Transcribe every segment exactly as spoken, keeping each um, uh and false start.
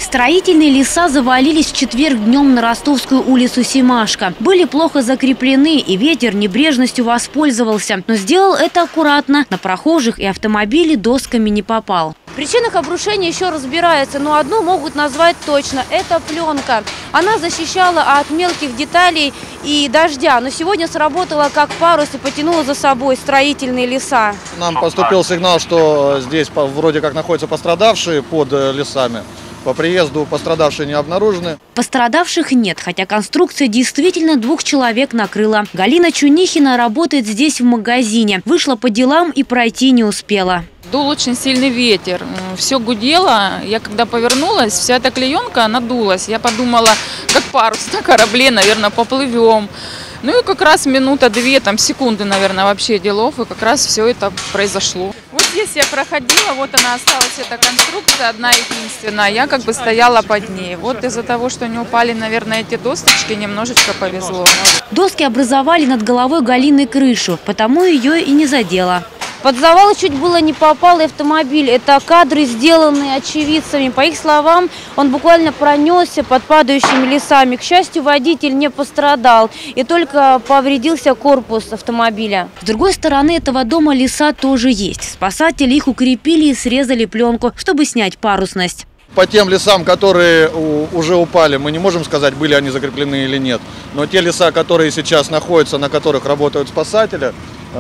Строительные леса завалились в четверг днем на Ростовскую улицу Семашко. Были плохо закреплены, и ветер небрежностью воспользовался. Но сделал это аккуратно. На прохожих и автомобили досками не попал. В причинах обрушения еще разбираются, но одну могут назвать точно – это пленка. Она защищала от мелких деталей и дождя, но сегодня сработала как парус и потянула за собой строительные леса. Нам поступил сигнал, что здесь вроде как находятся пострадавшие под лесами. По приезду пострадавшие не обнаружены. Пострадавших нет, хотя конструкция действительно двух человек накрыла. Галина Чунихина работает здесь в магазине. Вышла по делам и пройти не успела. Дул очень сильный ветер, все гудело. Я когда повернулась, вся эта клеенка надулась. Я подумала, как парус на корабле, наверное, поплывем. Ну и как раз минута-две, там секунды, наверное, вообще делов, и как раз все это произошло. Вот здесь я проходила, вот она осталась, эта конструкция, одна единственная. Я как бы стояла под ней. Вот из-за того, что не упали, наверное, эти досточки, немножечко повезло. Доски образовали над головой Галины крышу, потому ее и не задело. Под завал чуть было не попал и автомобиль. Это кадры, сделанные очевидцами. По их словам, он буквально пронесся под падающими лесами. К счастью, водитель не пострадал и только повредился корпус автомобиля. С другой стороны этого дома леса тоже есть. Спасатели их укрепили и срезали пленку, чтобы снять парусность. По тем лесам, которые уже упали, мы не можем сказать, были они закреплены или нет. Но те леса, которые сейчас находятся, на которых работают спасатели,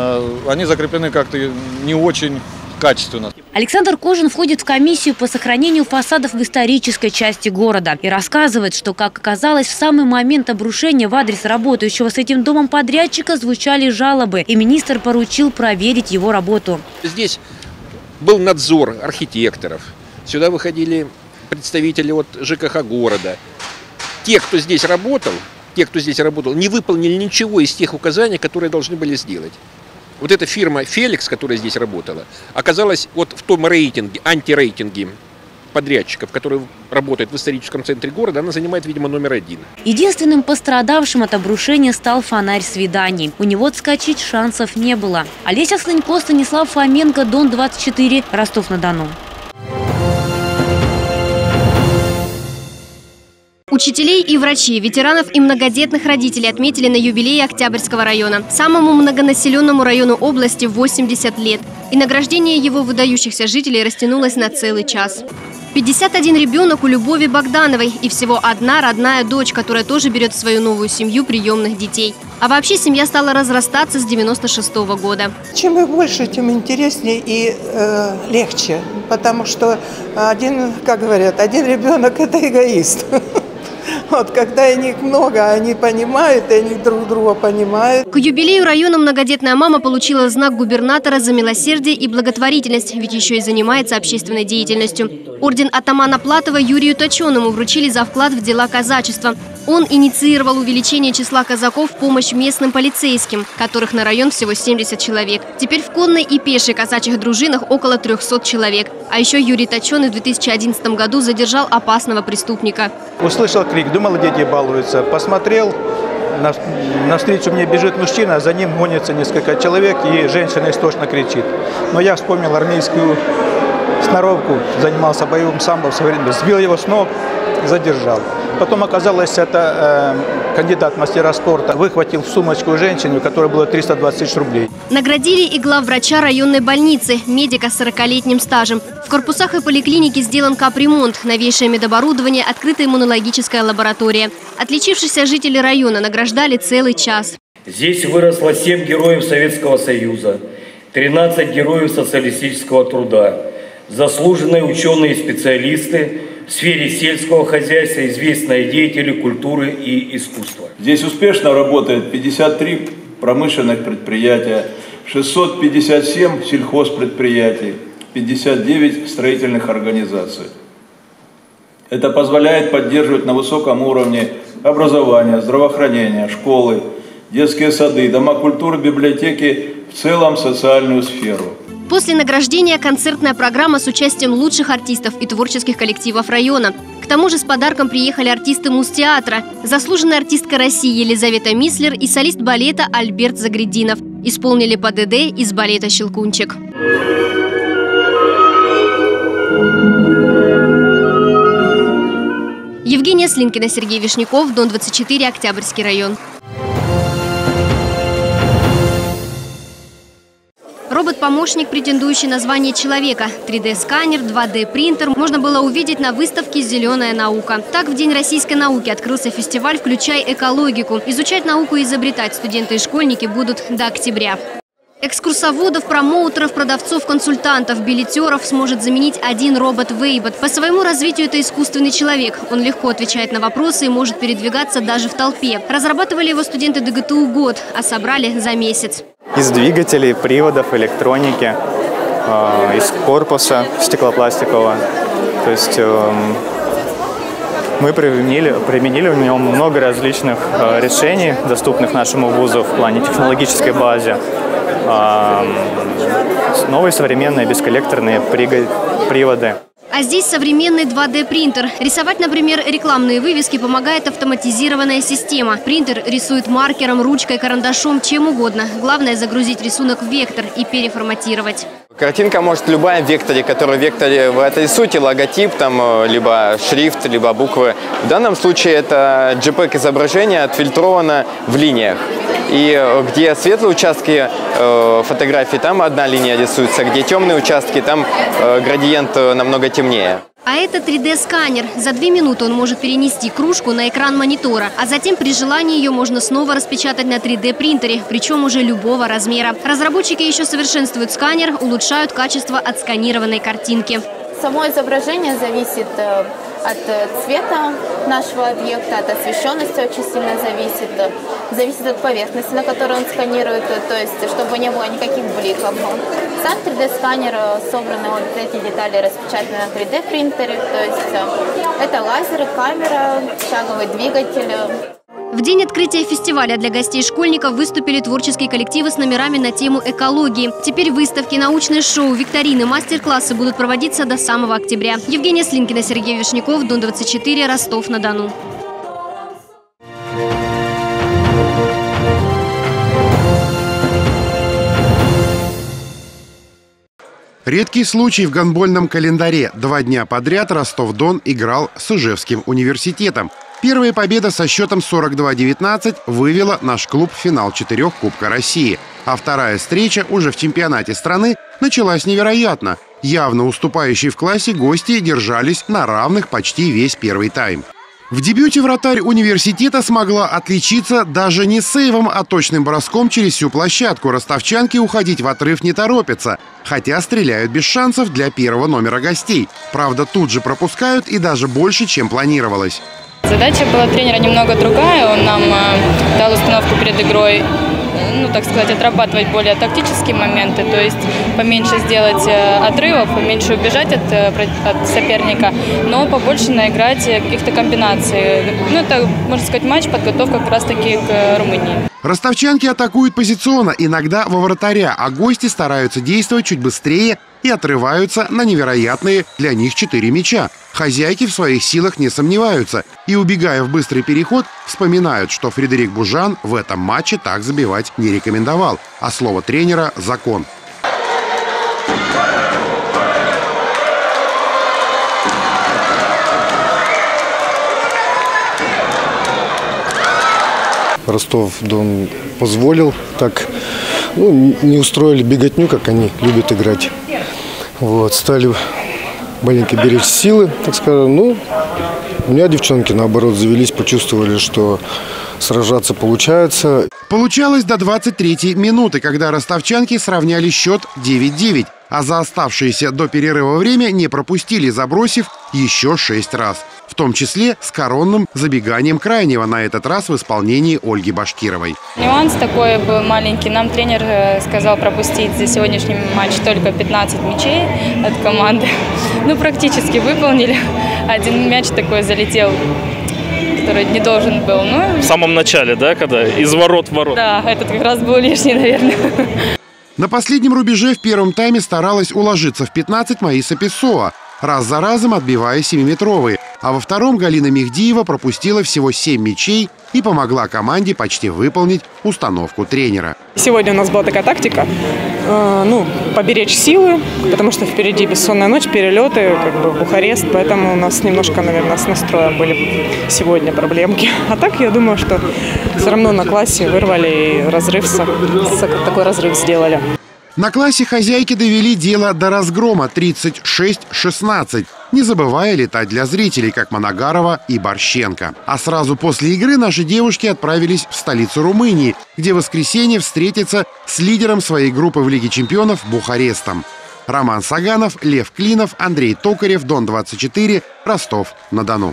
они закреплены как-то не очень качественно. Александр Кожин входит в комиссию по сохранению фасадов в исторической части города и рассказывает, что, как оказалось, в самый момент обрушения в адрес работающего с этим домом подрядчика звучали жалобы, и министр поручил проверить его работу. Здесь был надзор архитекторов, сюда выходили представители от ЖКХ города. Те, кто здесь работал, те, кто здесь работал, не выполнили ничего из тех указаний, которые должны были сделать. Вот эта фирма «Феликс», которая здесь работала, оказалась вот в том рейтинге, антирейтинге подрядчиков, которые работают в историческом центре города, она занимает, видимо, номер один. Единственным пострадавшим от обрушения стал фонарь свиданий. У него отскочить шансов не было. Олеся Слынько, Станислав Фоменко, Дон двадцать четыре, Ростов-на-Дону. Учителей и врачей, ветеранов и многодетных родителей отметили на юбилее Октябрьского района. Самому многонаселенному району области восемьдесят лет. И награждение его выдающихся жителей растянулось на целый час. пятьдесят один ребенок у Любови Богдановой и всего одна родная дочь, которая тоже берет в свою новую семью приемных детей. А вообще семья стала разрастаться с девяносто шестого года. Чем их больше, тем интереснее и э, легче. Потому что один, как говорят, один ребенок – это эгоист. Вот, когда их много, они понимают, и они друг друга понимают. К юбилею района многодетная мама получила знак губернатора за милосердие и благотворительность, ведь еще и занимается общественной деятельностью. Орден атамана Платова Юрию Точеному вручили за вклад в дела казачества. Он инициировал увеличение числа казаков в помощь местным полицейским, которых на район всего семьдесят человек. Теперь в конной и пешей казачьих дружинах около трёхсот человек. А еще Юрий Точеный в две тысячи одиннадцатом году задержал опасного преступника. Услышал крик, думал, дети балуются. Посмотрел, навстречу мне бежит мужчина, за ним гонится несколько человек, и женщина истошно кричит. Но я вспомнил армейскую сноровку, занимался боевым самбо в свое время, сбил его с ног, задержал. Потом оказалось, это э, кандидат в мастера спорта. Выхватил в сумочку женщину, у которой было триста двадцать тысяч рублей. Наградили и главврача районной больницы, медика с сорокалетним стажем. В корпусах и поликлинике сделан капремонт, новейшее медоборудование, открытая иммунологическая лаборатория. Отличившихся жителей района награждали целый час. Здесь выросло семь героев Советского Союза, тринадцать героев социалистического труда, заслуженные ученые и специалисты в сфере сельского хозяйства, известные деятели культуры и искусства. Здесь успешно работает пятьдесят три промышленных предприятия, шестьсот пятьдесят семь сельхозпредприятий, пятьдесят девять строительных организаций. Это позволяет поддерживать на высоком уровне образование, здравоохранение, школы, детские сады, дома культуры, библиотеки, в целом социальную сферу. После награждения концертная программа с участием лучших артистов и творческих коллективов района. К тому же с подарком приехали артисты Муз-театра, заслуженная артистка России Елизавета Мислер и солист балета Альберт Загрединов. Исполнили по ДД из балета «Щелкунчик». Евгения Слинкина, Сергей Вишняков, Дон двадцать четыре, Октябрьский район. Робот-помощник, претендующий на звание человека. три дэ сканер, два дэ принтер можно было увидеть на выставке «Зеленая наука». Так, в День российской науки открылся фестиваль «Включай экологику». Изучать науку и изобретать студенты и школьники будут до октября. Экскурсоводов, промоутеров, продавцов, консультантов, билетеров сможет заменить один робот-вейбот. По своему развитию это искусственный человек. Он легко отвечает на вопросы и может передвигаться даже в толпе. Разрабатывали его студенты дэ гэ тэ у год, а собрали за месяц. Из двигателей, приводов, электроники, э, из корпуса стеклопластикового. То есть э, мы применили, применили в нем много различных э, решений, доступных нашему вузу в плане технологической базы. Э, новые современные бесколлекторные приводы. А здесь современный два дэ принтер. Рисовать, например, рекламные вывески помогает автоматизированная система. Принтер рисует маркером, ручкой, карандашом, чем угодно. Главное загрузить рисунок в вектор и переформатировать. Картинка может любая в векторе, который в векторе в этой сути логотип, там, либо шрифт, либо буквы. В данном случае это джей пег изображение отфильтровано в линиях. И где светлые участки э, фотографии, там одна линия рисуется, где темные участки, там э, градиент намного темнее. А это три дэ сканер. За две минуты он может перенести кружку на экран монитора, а затем при желании ее можно снова распечатать на три дэ принтере, причем уже любого размера. Разработчики еще совершенствуют сканер, улучшают качество отсканированной картинки. Само изображение зависит от цвета нашего объекта, от освещенности очень сильно зависит, зависит от поверхности, на которой он сканирует, то есть чтобы не было никаких бликов. Сам три дэ сканер собраны, вот эти детали распечатаны на три дэ принтере, то есть это лазеры, камера, шаговый двигатель. В день открытия фестиваля для гостей школьников выступили творческие коллективы с номерами на тему экологии. Теперь выставки, научные шоу, викторины, мастер-классы будут проводиться до самого октября. Евгения Слинкина, Сергей Вишняков, Дон двадцать четыре, Ростов-на-Дону. Редкий случай в гандбольном календаре. Два дня подряд Ростов-Дон играл с Ижевским университетом. Первая победа со счетом сорок два девятнадцать вывела наш клуб в финал четырех Кубка России. А вторая встреча уже в чемпионате страны началась невероятно. Явно уступающие в классе гости держались на равных почти весь первый тайм. В дебюте вратарь университета смогла отличиться даже не сейвом, а точным броском через всю площадку. Ростовчанки уходить в отрыв не торопятся, хотя стреляют без шансов для первого номера гостей. Правда, тут же пропускают и даже больше, чем планировалось. Задача была тренера немного другая. Он нам э, дал установку перед игрой, ну, так сказать, отрабатывать более тактические моменты, то есть поменьше сделать э, отрывов, поменьше убежать от, э, от соперника, но побольше наиграть каких-то комбинаций. Ну, это, можно сказать, матч, подготовка как раз-таки к э, Румынии. Ростовчанки атакуют позиционно, иногда во вратаря, а гости стараются действовать чуть быстрее и отрываются на невероятные для них четыре мяча. Хозяйки в своих силах не сомневаются и, убегая в быстрый переход, вспоминают, что Фредерик Бужан в этом матче так забивать не рекомендовал, а слово тренера – закон. Ростов-Дон позволил так, ну, не устроили беготню, как они любят играть. Вот, стали маленько беречь силы, так скажем. Ну, у меня девчонки, наоборот, завелись, почувствовали, что сражаться получается. Получалось до двадцать третьей минуты, когда ростовчанки сравняли счет девять девять, а за оставшееся до перерыва время не пропустили, забросив еще шесть раз. В том числе с коронным забеганием крайнего, на этот раз в исполнении Ольги Башкировой. Нюанс такой был маленький. Нам тренер сказал пропустить за сегодняшний матч только пятнадцать мячей от команды. Ну, практически выполнили. Один мяч такой залетел, который не должен был. Ну, в самом начале, да, когда из ворот в ворот? Да, этот как раз был лишний, наверное. На последнем рубеже в первом тайме старалась уложиться в пятнадцать Маиса Песоа. раз за разом отбивая семиметровые. А во втором Галина Мехдиева пропустила всего семь мячей и помогла команде почти выполнить установку тренера. Сегодня у нас была такая тактика, э, ну, поберечь силы, потому что впереди бессонная ночь, перелеты, как бы Бухарест, поэтому у нас немножко, наверное, с настроем были сегодня проблемки. А так, я думаю, что все равно на классе вырвали и разрыв, такой разрыв сделали. На классе хозяйки довели дело до разгрома тридцать шесть шестнадцать, не забывая летать для зрителей, как Моногарова и Борщенко. А сразу после игры наши девушки отправились в столицу Румынии, где в воскресенье встретятся с лидером своей группы в Лиге чемпионов Бухарестом. Роман Саганов, Лев Клинов, Андрей Токарев, Дон двадцать четыре, Ростов-на-Дону.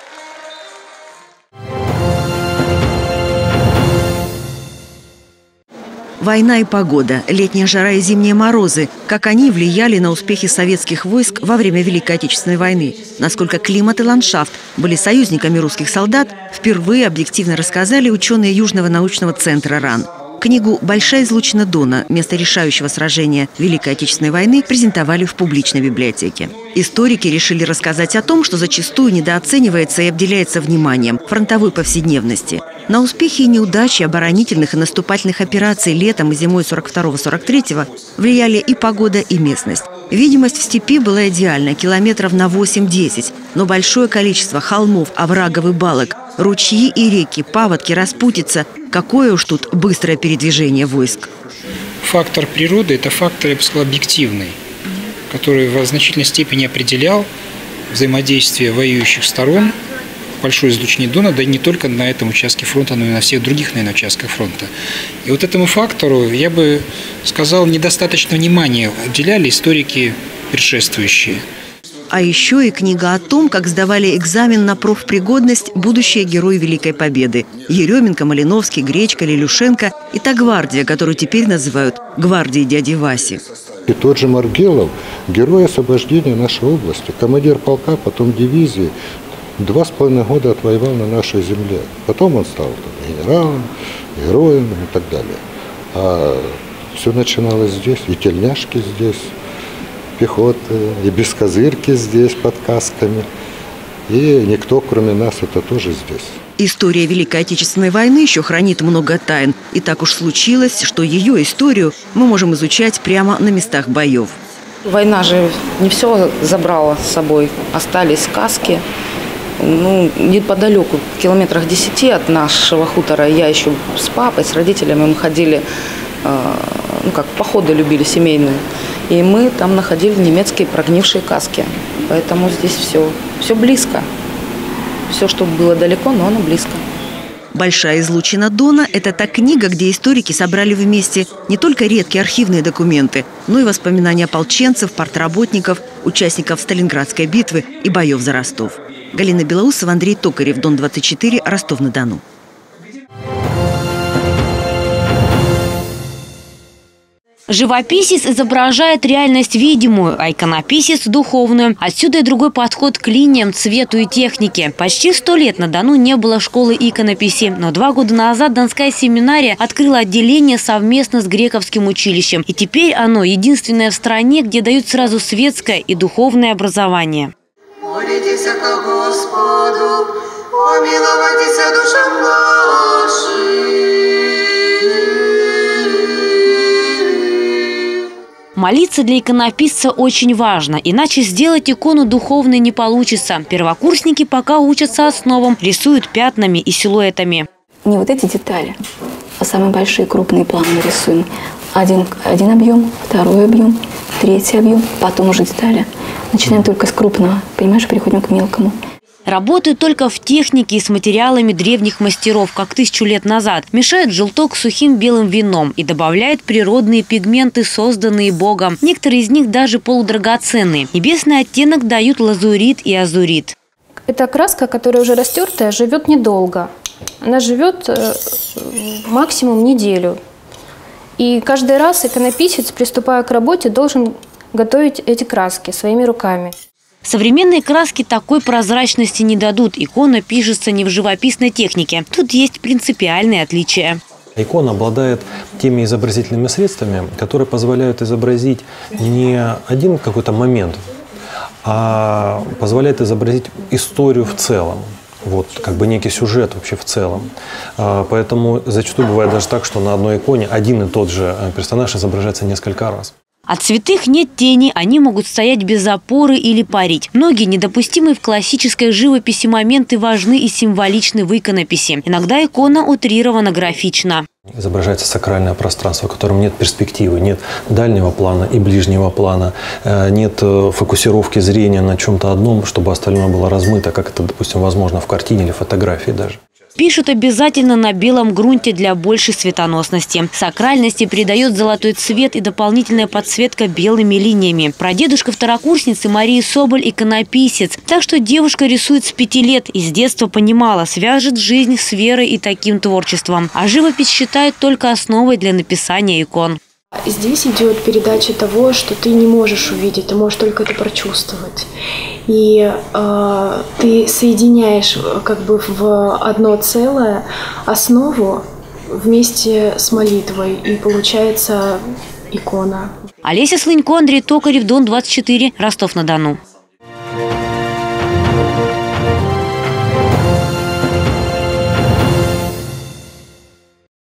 Война и погода, летняя жара и зимние морозы. Как они влияли на успехи советских войск во время Великой Отечественной войны. Насколько климат и ландшафт были союзниками русских солдат, впервые объективно рассказали ученые Южного научного центра РАН. Книгу «Большая излучина Дона. Место решающего сражения Великой Отечественной войны» презентовали в публичной библиотеке. Историки решили рассказать о том, что зачастую недооценивается и обделяется вниманием фронтовой повседневности. На успехи и неудачи оборонительных и наступательных операций летом и зимой сорок второго — сорок третьего влияли и погода, и местность. Видимость в степи была идеальна, километров на восемь-десять, но большое количество холмов, оврагов и балок, ручьи и реки, паводки, распутица – какое уж тут быстрое передвижение войск. Фактор природы – это фактор, я бы сказал, объективный, который в значительной степени определял взаимодействие воюющих сторон в большой излучине Дона, да и не только на этом участке фронта, но и на всех других, наверное, участках фронта. И вот этому фактору, я бы сказал, недостаточно внимания уделяли историки предшествующие. А еще и книга о том, как сдавали экзамен на профпригодность будущие герои Великой Победы. Еременко, Малиновский, Гречка, Лелюшенко и та гвардия, которую теперь называют гвардией дяди Васи. И тот же Маргелов, герой освобождения нашей области, командир полка, потом дивизии, два с половиной года отвоевал на нашей земле. Потом он стал там, генералом, героем и так далее. А все начиналось здесь, и тельняшки здесь, пехоты, и бескозырки здесь под касками. И никто, кроме нас, это тоже здесь. История Великой Отечественной войны еще хранит много тайн. И так уж случилось, что ее историю мы можем изучать прямо на местах боев. Война же не все забрала с собой. Остались сказки. Ну, неподалеку, в километрах десяти от нашего хутора, я еще с папой, с родителями, мы ходили, э, ну как, походы любили семейные. И мы там находили немецкие прогнившие каски. Поэтому здесь все, все близко. Все, что было далеко, но оно близко. «Большая излучина Дона» – это та книга, где историки собрали вместе не только редкие архивные документы, но и воспоминания ополченцев, партработников, участников Сталинградской битвы и боев за Ростов. Галина Белоусова, Андрей Токарев, Дон двадцать четыре, Ростов-на-Дону. Живописец изображает реальность видимую, а иконописец – духовную. Отсюда и другой подход к линиям, цвету и технике. Почти сто лет на Дону не было школы иконописи, но два года назад Донская семинария открыла отделение совместно с Грековским училищем. И теперь оно единственное в стране, где дают сразу светское и духовное образование. Молитесь ко Господу, помилуйтесь душам нашим. Молиться для иконописца очень важно, иначе сделать икону духовной не получится. Первокурсники пока учатся основам, рисуют пятнами и силуэтами. Не вот эти детали, а самые большие крупные планы рисуем. Один, один объем, второй объем, третий объем, потом уже детали. Начинаем только с крупного, понимаешь, переходим к мелкому. Работают только в технике и с материалами древних мастеров, как тысячу лет назад. Мешают желток с сухим белым вином и добавляют природные пигменты, созданные Богом. Некоторые из них даже полудрагоценные. Небесный оттенок дают лазурит и азурит. Эта краска, которая уже растертая, живет недолго. Она живет э, максимум неделю. И каждый раз иконописец, приступая к работе, должен готовить эти краски своими руками. Современные краски такой прозрачности не дадут. Икона пишется не в живописной технике. Тут есть принципиальные отличия. Икона обладает теми изобразительными средствами, которые позволяют изобразить не один какой-то момент, а позволяет изобразить историю в целом. Вот, как бы некий сюжет вообще в целом. Поэтому зачастую бывает даже так, что на одной иконе один и тот же персонаж изображается несколько раз. От святых нет тени, они могут стоять без опоры или парить. Многие недопустимые в классической живописи моменты важны и символичны в иконописи. Иногда икона утрирована графично. Изображается сакральное пространство, в котором нет перспективы, нет дальнего плана и ближнего плана, нет фокусировки зрения на чем-то одном, чтобы остальное было размыто, как это, допустим, возможно в картине или фотографии даже. Пишут обязательно на белом грунте для большей светоносности. Сакральности придает золотой цвет и дополнительная подсветка белыми линиями. Прадедушка второкурсницы Марии Соболь – иконописец. Так что девушка рисует с пяти лет и с детства понимала, свяжет жизнь с верой и таким творчеством. А живопись считает только основой для написания икон. Здесь идет передача того, что ты не можешь увидеть, ты можешь только это прочувствовать. И э, ты соединяешь как бы в одно целое основу вместе с молитвой, и получается икона. Олеся Слынько, Андрей Токарев, Дон двадцать четыре, Ростов-на-Дону.